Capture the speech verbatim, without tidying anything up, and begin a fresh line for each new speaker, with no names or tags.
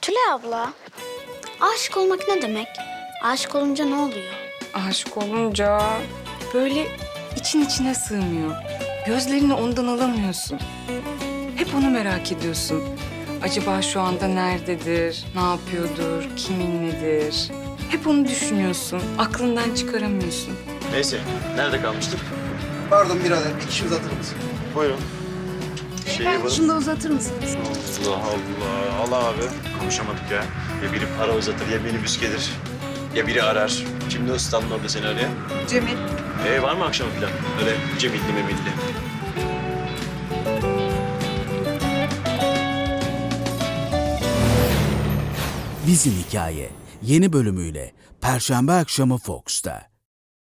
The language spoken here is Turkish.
Tülay abla, aşık olmak ne demek? Aşık olunca ne oluyor?
Aşık olunca böyle için içine sığmıyor. Gözlerini ondan alamıyorsun. Hep onu merak ediyorsun. Acaba şu anda nerededir, ne yapıyordur, kiminledir? Hep onu düşünüyorsun, aklından çıkaramıyorsun.
Neyse, nerede kalmıştık?
Pardon birader, bir kişi uzatır mısın?
Buyurun. Şey yapalım.
Şunu da uzatır mısınız?
Allah Allah, Allah abi. Konuşamadık ya. Ya biri para uzatır, ya minibüs gelir. Ya biri arar. Kimdi o standın orada seni arayan?
Cemil.
Ee, var mı akşam falan? Öyle cemilli memilli.
Bizim Hikaye yeni bölümüyle Perşembe akşamı Fox'ta.